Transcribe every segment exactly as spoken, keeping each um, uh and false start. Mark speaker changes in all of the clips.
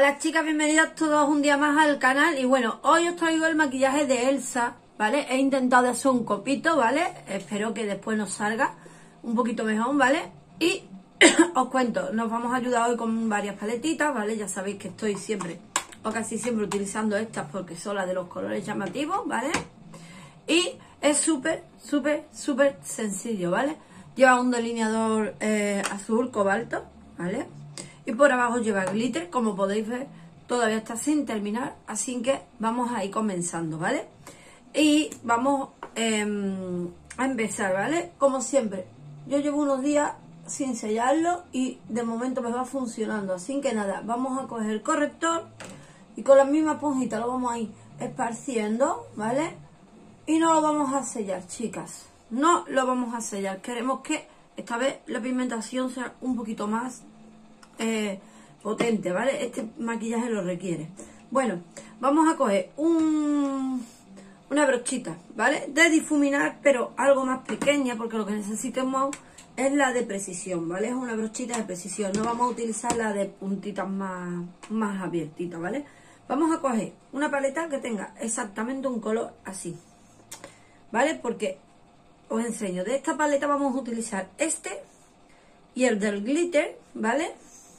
Speaker 1: Hola chicas, bienvenidas todos un día más al canal. Y bueno, hoy os traigo el maquillaje de Elsa, ¿vale? He intentado hacer un copito, ¿vale? Espero que después nos salga un poquito mejor, ¿vale? Y os cuento, nos vamos a ayudar hoy con varias paletitas, ¿vale? Ya sabéis que estoy siempre, o casi siempre utilizando estas porque son las de los colores llamativos, ¿vale? Y es súper, súper, súper sencillo, ¿vale? Lleva un delineador eh, azul cobalto, ¿vale? Y por abajo lleva glitter, como podéis ver, todavía está sin terminar, así que vamos a ir comenzando, ¿vale? Y vamos eh, a empezar, ¿vale? Como siempre, yo llevo unos días sin sellarlo y de momento me va funcionando, así que nada, vamos a coger el corrector y con la misma esponjita lo vamos a ir esparciendo, ¿vale? Y no lo vamos a sellar, chicas, no lo vamos a sellar, queremos que esta vez la pigmentación sea un poquito más Eh, potente, ¿vale? Este maquillaje lo requiere. Bueno, vamos a coger un, una brochita, ¿vale? De difuminar, pero algo más pequeña, porque lo que necesitamos es la de precisión, ¿vale? Es una brochita de precisión, no vamos a utilizar la de puntitas más, más abiertitas, ¿vale? Vamos a coger una paleta que tenga exactamente un color así, ¿vale? Porque os enseño, de esta paleta vamos a utilizar este y el del glitter, ¿vale?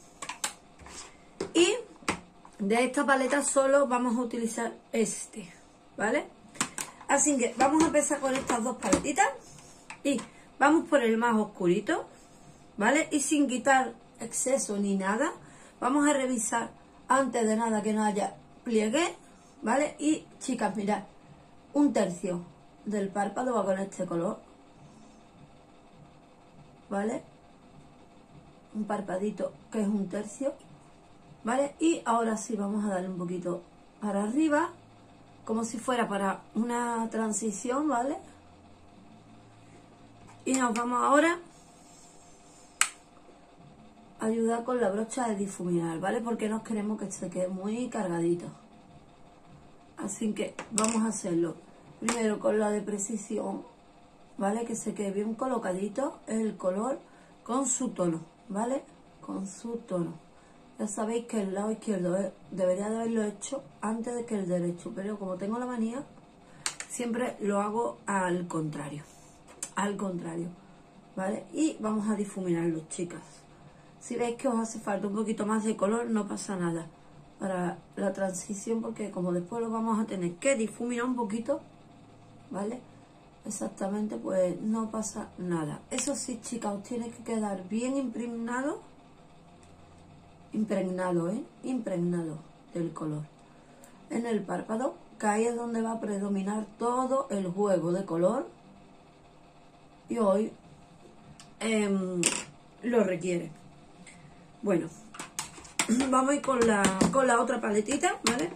Speaker 1: Y de esta paleta solo vamos a utilizar este, ¿vale? Así que vamos a empezar con estas dos paletitas y vamos por el más oscurito, ¿vale? Y sin quitar exceso ni nada, vamos a revisar antes de nada que no haya pliegue, ¿vale? Y chicas, mirad, un tercio del párpado va con este color, ¿vale? Un parpadito que es un tercio, ¿vale? Y ahora sí vamos a darle un poquito para arriba, como si fuera para una transición, ¿vale? Y nos vamos ahora a ayudar con la brocha de difuminar, ¿vale? Porque no queremos que se quede muy cargadito. Así que vamos a hacerlo primero con la de precisión, ¿vale? Que se quede bien colocadito el color con su tono, ¿vale? Con su tono. Ya sabéis que el lado izquierdo debería de haberlo hecho antes de que el derecho, pero como tengo la manía, siempre lo hago al contrario, al contrario, ¿vale? Y vamos a difuminarlo, chicas. Si veis que os hace falta un poquito más de color, no pasa nada para la transición, porque como después lo vamos a tener que difuminar un poquito, ¿vale? Exactamente, pues no pasa nada. Eso sí, chicas, os tiene que quedar bien impregnado, impregnado, ¿eh? Impregnado del color en el párpado, que ahí es donde va a predominar todo el juego de color y hoy eh, lo requiere. Bueno, vamos a ir con la, con la otra paletita, ¿vale?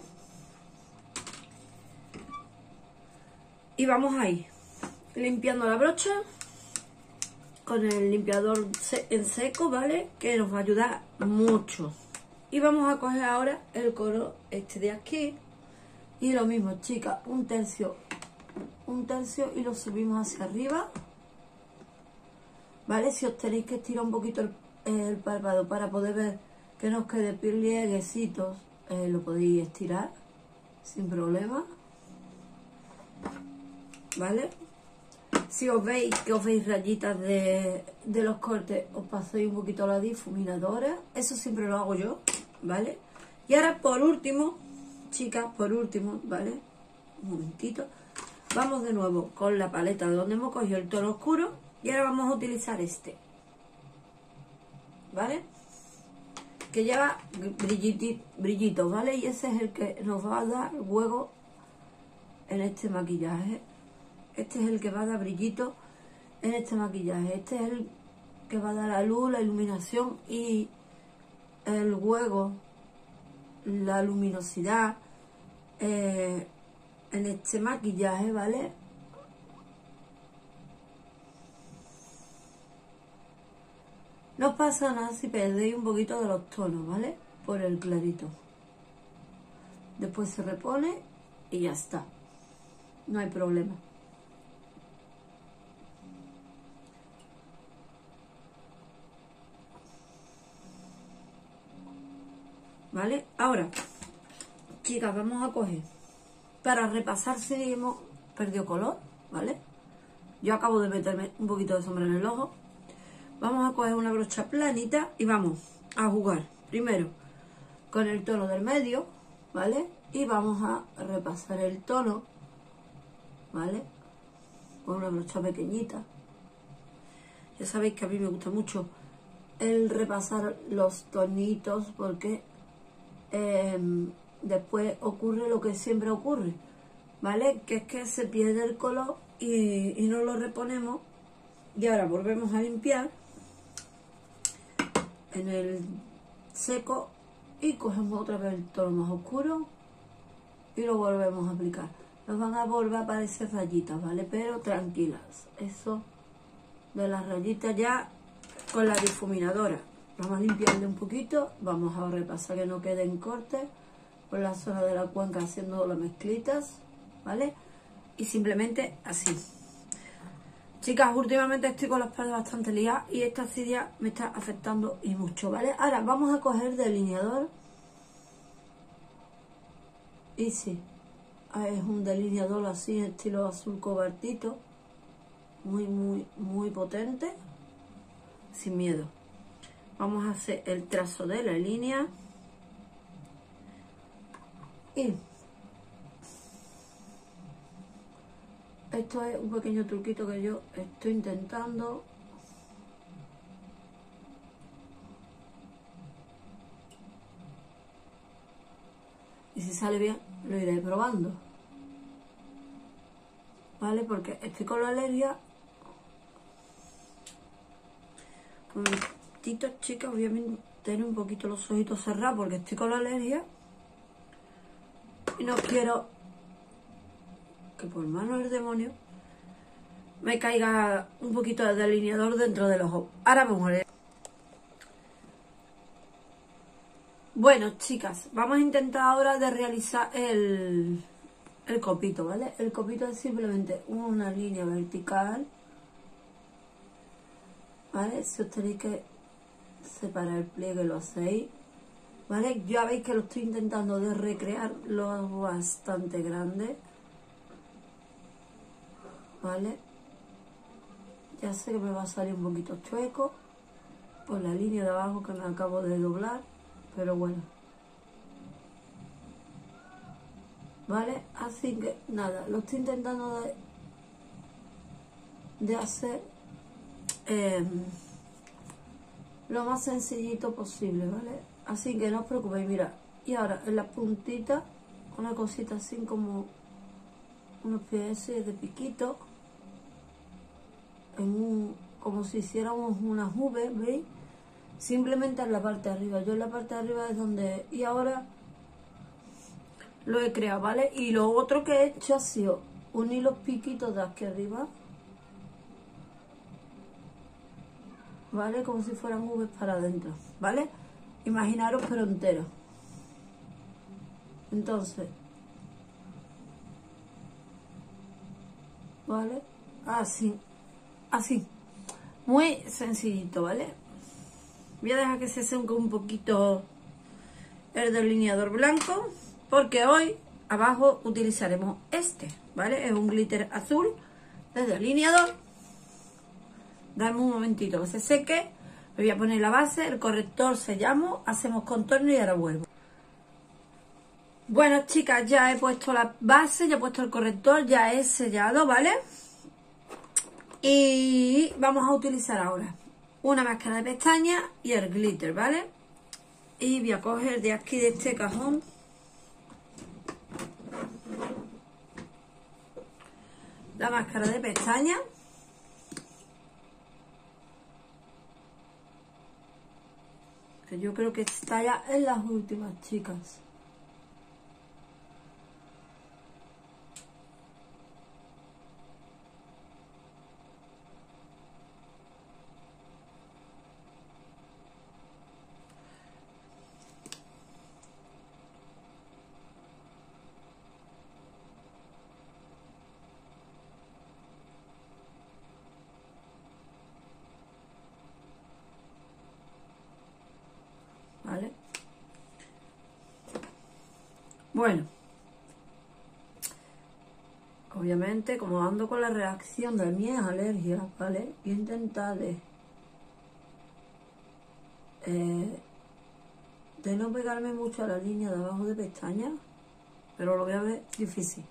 Speaker 1: Y vamos a ir limpiando la brocha con el limpiador en seco, ¿vale? Que nos va a ayudar mucho. Y vamos a coger ahora el color este de aquí. Y lo mismo, chicas, un tercio, un tercio y lo subimos hacia arriba, ¿vale? Si os tenéis que estirar un poquito el, el párpado para poder ver que no os quede plieguecitos, eh, lo podéis estirar sin problema, ¿vale? Si os veis que os veis rayitas de, de los cortes, os pasáis un poquito la difuminadora. Eso siempre lo hago yo, ¿vale? Y ahora por último, chicas, por último, ¿vale? Un momentito. Vamos de nuevo con la paleta donde hemos cogido el tono oscuro. Y ahora vamos a utilizar este, ¿vale? Que lleva brillito, brillito, ¿vale? Y ese es el que nos va a dar juego en este maquillaje. Este es el que va a dar brillito en este maquillaje. Este es el que va a dar la luz, la iluminación y el juego, la luminosidad eh, en este maquillaje, ¿vale? No pasa nada si perdéis un poquito de los tonos, ¿vale? Por el clarito. Después se repone y ya está. No hay problema. ¿vale? Ahora, chicas, vamos a coger para repasar si hemos perdido color, ¿vale? Yo acabo de meterme un poquito de sombra en el ojo. Vamos a coger una brocha planita y vamos a jugar primero con el tono del medio, ¿vale? Y vamos a repasar el tono, ¿vale? Con una brocha pequeñita. Ya sabéis que a mí me gusta mucho el repasar los tonitos porque eh, después ocurre lo que siempre ocurre, ¿vale? Que es que se pierde el color y, y no lo reponemos. Y ahora volvemos a limpiar en el seco y cogemos otra vez el tono más oscuro y lo volvemos a aplicar. Nos van a volver a aparecer rayitas, ¿vale? Pero tranquilas, eso de las rayitas ya con la difuminadora. Vamos a limpiarle un poquito, vamos a repasar que no queden cortes por la zona de la cuenca haciendo las mezclitas, ¿vale? Y simplemente así. Chicas, últimamente estoy con la espalda bastante liada y esta acidez me está afectando y mucho, ¿vale? Ahora vamos a coger delineador. Y sí, es un delineador así, estilo azul cobaltito. Muy, muy, muy potente. Sin miedo. Vamos a hacer el trazo de la línea. Y esto es un pequeño truquito que yo estoy intentando. Y si sale bien, lo iré probando. ¿Vale? Porque estoy con la alergia. Un momentito, chicas, voy a tener un poquito los ojitos cerrados porque estoy con la alergia. Y no quiero que por mano del demonio me caiga un poquito de delineador dentro del ojo. Ahora vamos a ver. Bueno, chicas, vamos a intentar ahora de realizar el, el copito, ¿vale? El copito es simplemente una línea vertical, ¿vale? Si os tenéis que separar el pliegue lo hacéis, ¿vale? Ya veis que lo estoy intentando de recrear lo bastante grande, ¿vale? Ya sé que me va a salir un poquito chueco por la línea de abajo que me acabo de doblar, pero bueno, ¿vale? Así que nada, lo estoy intentando de, de hacer eh, lo más sencillito posible, ¿vale? Así que no os preocupéis, mira. Y ahora en la puntita una cosita así como una especie de piquito, en un, como si hiciéramos unas nubes, ¿veis? Simplemente en la parte de arriba. Yo en la parte de arriba es donde... Y ahora lo he creado, ¿vale? Y lo otro que he hecho ha sido unir los piquitos de aquí arriba, ¿vale? Como si fueran nubes para adentro, ¿vale? Imaginaros pero entero. Entonces, ¿vale? Así, así. Muy sencillito, ¿vale? Voy a dejar que se seque un poquito el delineador blanco, porque hoy abajo utilizaremos este, ¿vale? Es un glitter azul de delineador. Dame un momentito que se seque. Me voy a poner la base, el corrector sellamos, hacemos contorno y ahora vuelvo. Bueno, chicas, ya he puesto la base, ya he puesto el corrector, ya he sellado, ¿vale? Y vamos a utilizar ahora una máscara de pestañas y el glitter, ¿vale? Y voy a coger de aquí, de este cajón, la máscara de pestañas. Que yo creo que está ya en las últimas, chicas. ¿Vale? Bueno, obviamente, como ando con la reacción de mis alergias, ¿vale? Voy a intentar de, eh, de no pegarme mucho a la línea de abajo de pestaña, pero lo voy a ver difícil.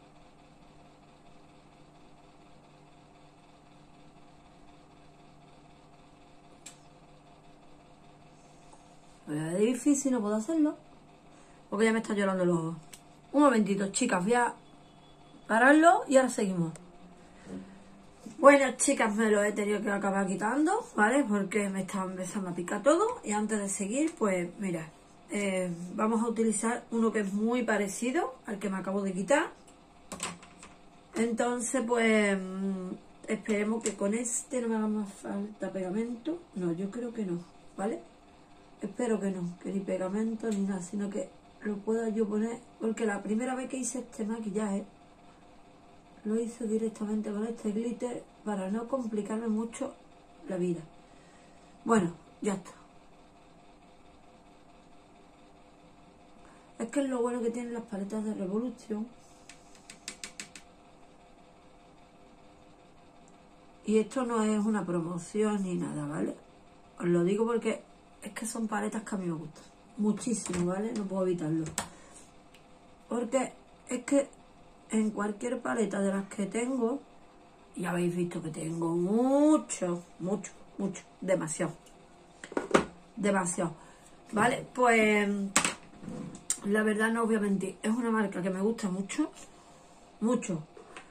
Speaker 1: Lo voy a ver difícil, no puedo hacerlo, porque ya me está llorando los ojos. Un momentito, chicas, voy a pararlo y ahora seguimos. Bueno, chicas, me lo he tenido que acabar quitando, ¿vale? Porque me estaba empezando a picar todo. Y antes de seguir, pues, mira, eh, vamos a utilizar uno que es muy parecido al que me acabo de quitar. Entonces, pues, esperemos que con este no me haga más falta pegamento. No, yo creo que no, ¿vale? Espero que no, que ni pegamento ni nada, sino que lo pueda yo poner, porque la primera vez que hice este maquillaje lo hice directamente con este glitter para no complicarme mucho la vida. Bueno, ya está. Es que es lo bueno que tienen las paletas de Revolution. Y esto no es una promoción ni nada, ¿vale? Os lo digo porque es que son paletas que a mí me gustan muchísimo, ¿vale? No puedo evitarlo. Porque es que en cualquier paleta de las que tengo, ya habéis visto que tengo mucho, mucho, mucho, demasiado, demasiado, ¿vale? Pues la verdad no os voy a mentir, es una marca que me gusta mucho, mucho,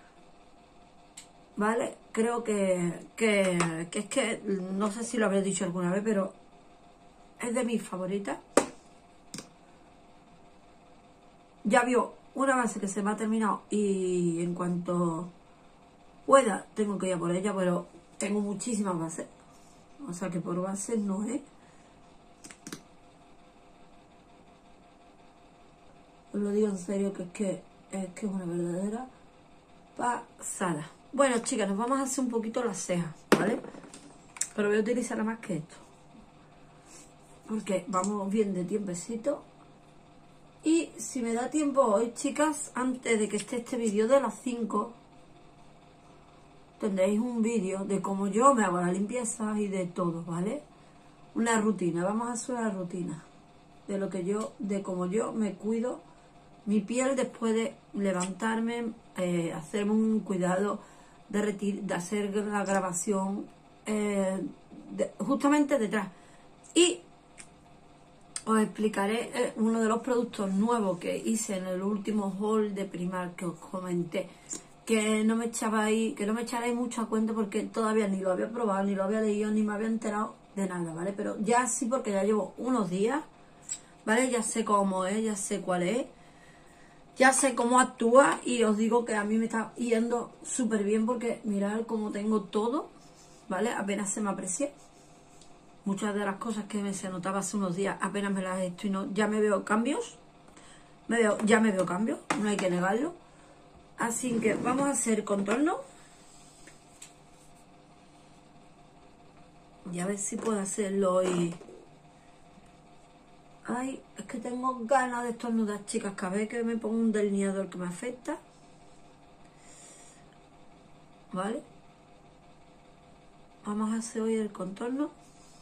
Speaker 1: ¿vale? Creo que, que, que es que, no sé si lo habré dicho alguna vez, pero es de mis favoritas. Ya vio una base que se me ha terminado y en cuanto pueda tengo que ir a por ella, pero tengo muchísimas bases, o sea que por bases no es. Os lo digo en serio, que es que es que es una verdadera pasada. Bueno, chicas, nos vamos a hacer un poquito las cejas, ¿vale? Pero voy a utilizar más que esto, porque vamos bien de tiempecito. Y si me da tiempo hoy, chicas, antes de que esté este vídeo de las cinco, tendréis un vídeo de cómo yo me hago la limpieza y de todo, ¿vale? Una rutina, vamos a hacer una rutina de lo que yo, de cómo yo me cuido mi piel después de levantarme, eh, hacerme un cuidado de, retir de hacer la grabación eh, de, justamente detrás. Y os explicaré eh, uno de los productos nuevos que hice en el último haul de Primark que os comenté, que no me echabais, que no me echarais mucho a cuenta porque todavía ni lo había probado, ni lo había leído, ni me había enterado de nada, ¿vale? Pero ya sí, porque ya llevo unos días, ¿vale? Ya sé cómo es, ya sé cuál es, ya sé cómo actúa y os digo que a mí me está yendo súper bien porque mirad cómo tengo todo, ¿vale? Apenas se me aprecia. Muchas de las cosas que me se notaba hace unos días apenas me las estoy, no, ya me veo cambios, me veo, ya me veo cambios, no hay que negarlo. Así que vamos a hacer contorno. Y a ver si puedo hacerlo hoy. Ay, es que tengo ganas de estornudar, chicas, cada vez que me pongo un delineador que me afecta. ¿Vale? Vamos a hacer hoy el contorno.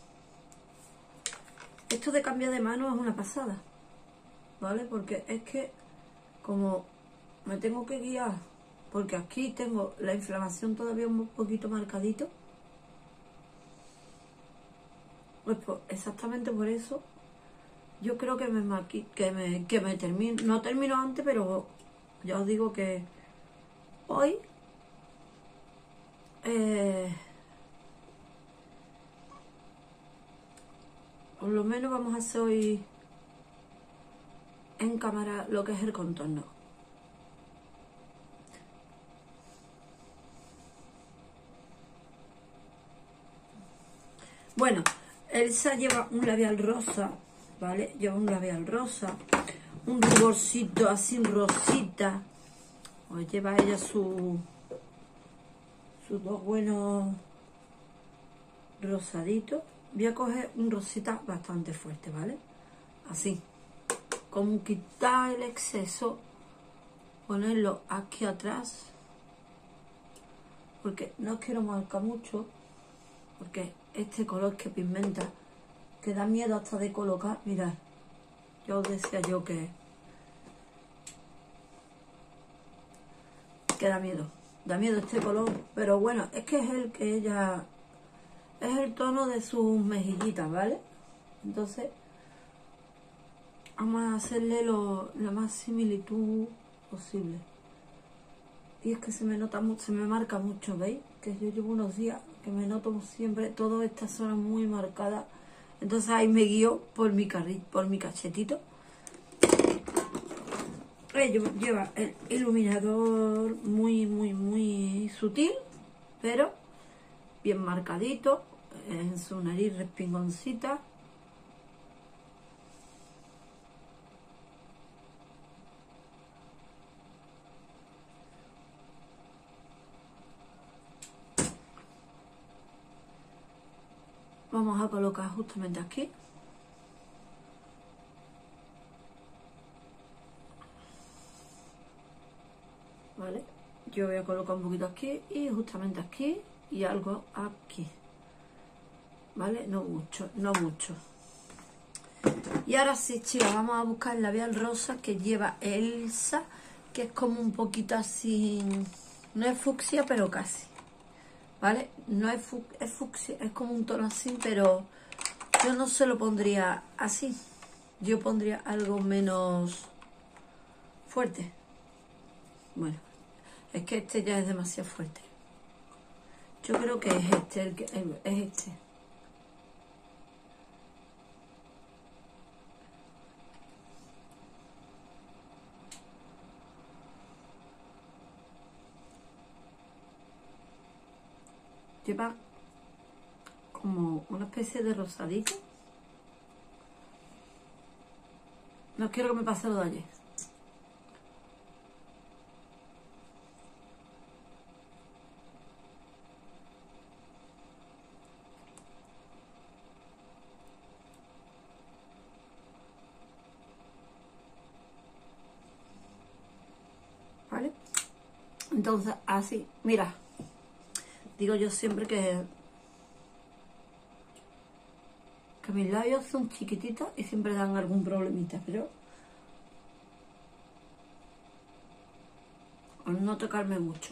Speaker 1: Esto de cambiar de mano es una pasada, ¿vale? Porque es que como me tengo que guiar, porque aquí tengo la inflamación todavía un poquito marcadito, pues, pues exactamente por eso yo creo que me maqui que me, que me termino, no termino antes, pero ya os digo que hoy eh, por lo menos vamos a hacer hoy en cámara lo que es el contorno. Bueno, Elsa lleva un labial rosa, ¿vale? Lleva un labial rosa, un ruborcito así rosita. Pues lleva ella su sus dos buenos rosaditos. Voy a coger un rosita bastante fuerte, ¿vale? Así, como quitar el exceso, ponerlo aquí atrás, porque no quiero marcar mucho, porque este color que pigmenta, que da miedo hasta de colocar. Mirad, yo os decía yo que que da miedo, da miedo este color, pero bueno, es que es el que ella, es el tono de sus mejillitas, ¿vale? Entonces vamos a hacerle lo, la más similitud posible. Y es que se me nota mucho, se me marca mucho, ¿veis? Que yo llevo unos días que me noto siempre toda esta zona muy marcada. Entonces ahí me guío por mi carril, por mi cachetito. Lleva el iluminador muy, muy, muy sutil, pero bien marcadito, en su nariz respingoncita. Vamos a colocar justamente aquí. ¿Vale? Yo voy a colocar un poquito aquí y justamente aquí y algo aquí. ¿Vale? No mucho, no mucho. Y ahora sí, chicas, vamos a buscar el labial rosa que lleva Elsa, que es como un poquito así, no es fucsia, pero casi. ¿Vale? No es, fu es fucsia, es como un tono así, pero yo no se lo pondría así. Yo pondría algo menos fuerte. Bueno, es que este ya es demasiado fuerte. Yo creo que es este, el que, es este. Lleva como una especie de rosadito. No quiero que me pase lo de ayer. ¿Vale? Entonces, así, mira. Digo yo siempre que, que mis labios son chiquititos y siempre dan algún problemita, pero al no tocarme mucho.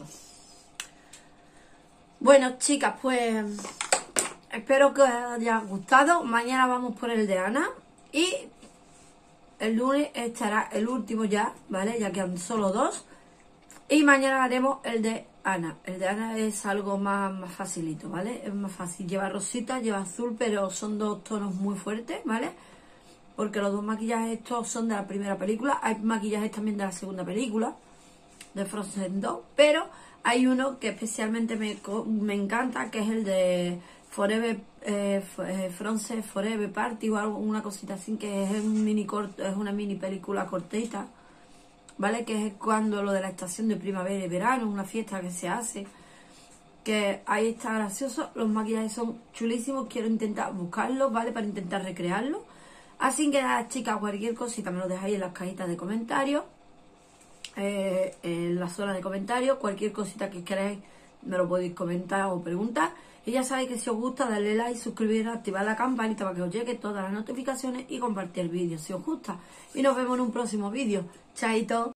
Speaker 1: Bueno, chicas, pues espero que os haya gustado. Mañana vamos por el de Ana y el lunes estará el último ya, ¿vale? Ya quedan solo dos. Y mañana haremos el de Ana. El de Ana es algo más, más facilito, ¿vale? Es más fácil. Lleva rosita, lleva azul, pero son dos tonos muy fuertes, ¿vale? Porque los dos maquillajes estos son de la primera película. Hay maquillajes también de la segunda película, de Frozen dos. Pero hay uno que especialmente me, me encanta, que es el de Forever, eh, Frozen Forever Party o algo, una cosita así, que es, un mini corto, es una mini película cortita, ¿vale? Que es cuando lo de la estación de primavera y verano, una fiesta que se hace, que ahí está gracioso. Los maquillajes son chulísimos, quiero intentar buscarlos, ¿vale? Para intentar recrearlos. Así que nada, chicas, cualquier cosita me lo dejáis en las cajitas de comentarios, eh, en la zona de comentarios. Cualquier cosita que queráis me lo podéis comentar o preguntar. Y ya sabéis que si os gusta, darle like, suscribiros, activar la campanita para que os llegue todas las notificaciones y compartir el vídeo si os gusta. Y nos vemos en un próximo vídeo. Chaito.